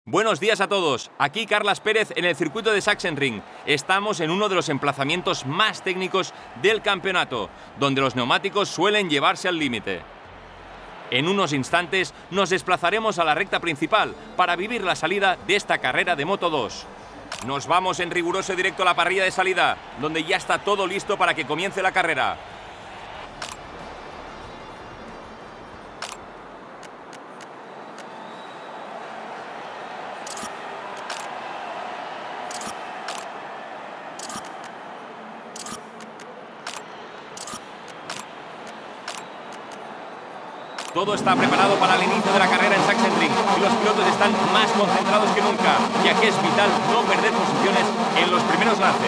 Buenos días a todos, aquí Carlas Pérez en el circuito de Sachsenring. Estamos en uno de los emplazamientos más técnicos del campeonato, donde los neumáticos suelen llevarse al límite. En unos instantes nos desplazaremos a la recta principal para vivir la salida de esta carrera de Moto 2. Nos vamos en riguroso directo a la parrilla de salida, donde ya está todo listo para que comience la carrera. Todo está preparado para el inicio de la carrera en Sachsenring y los pilotos están más concentrados que nunca, ya que es vital no perder posiciones en los primeros lances.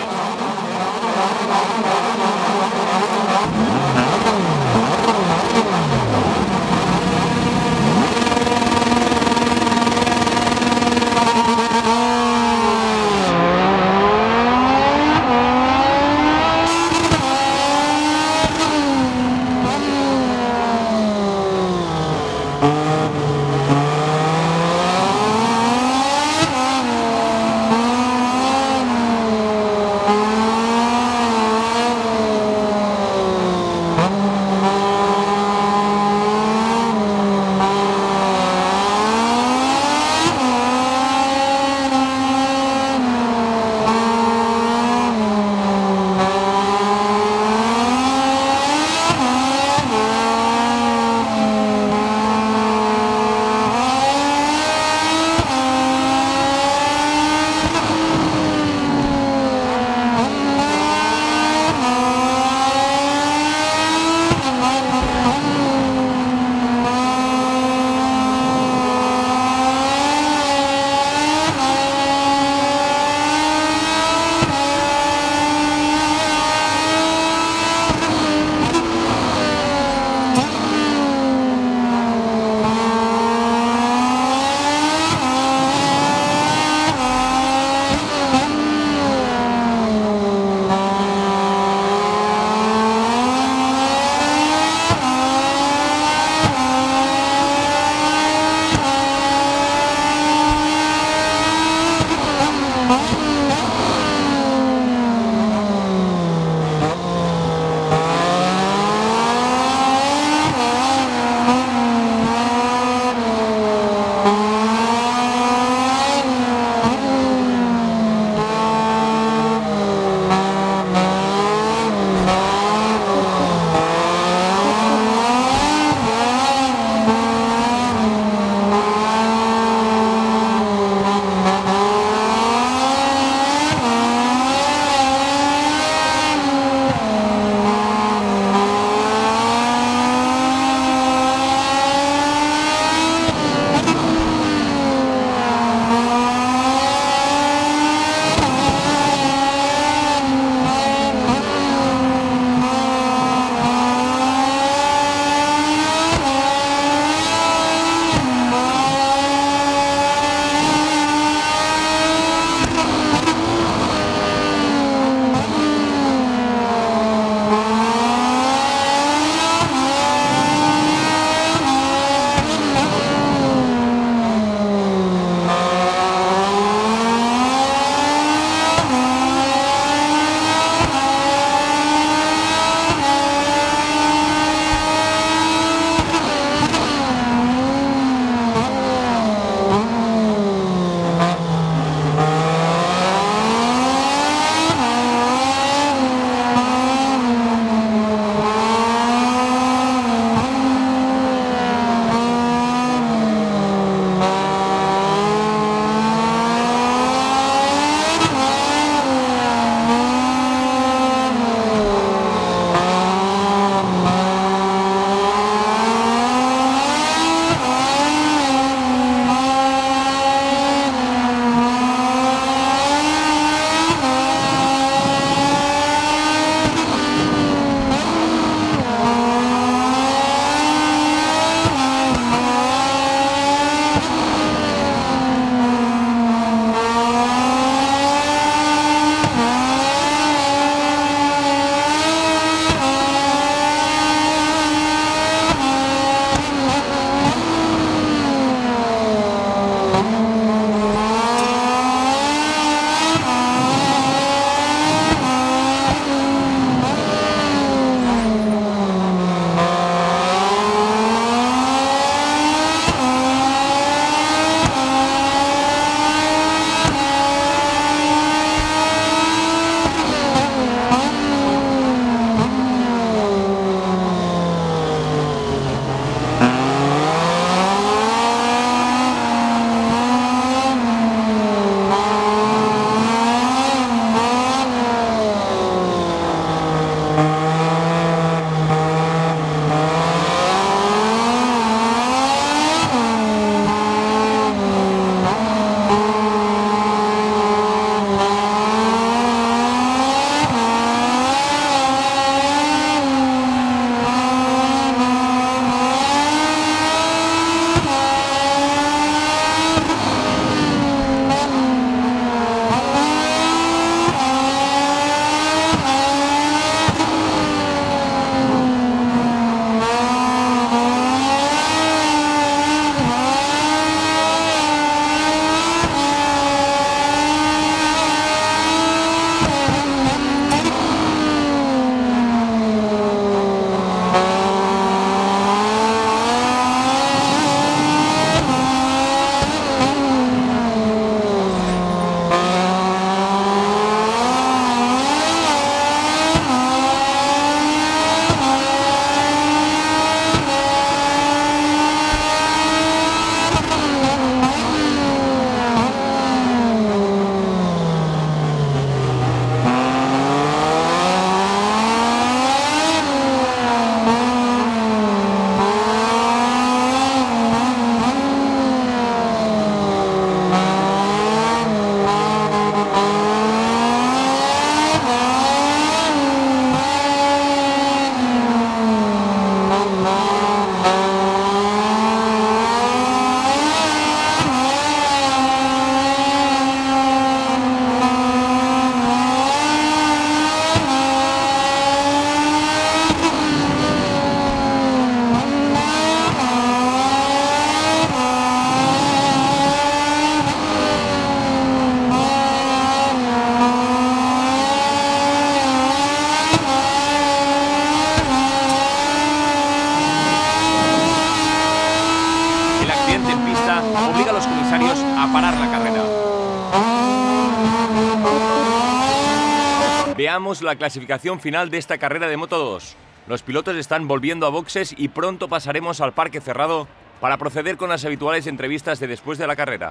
Veamos la clasificación final de esta carrera de Moto 2. Los pilotos están volviendo a boxes y pronto pasaremos al parque cerrado para proceder con las habituales entrevistas de después de la carrera.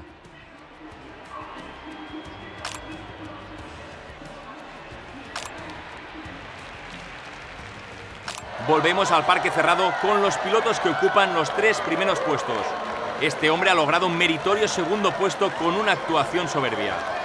Volvemos al parque cerrado con los pilotos que ocupan los 3 primeros puestos. Este hombre ha logrado un meritorio segundo puesto con una actuación soberbia.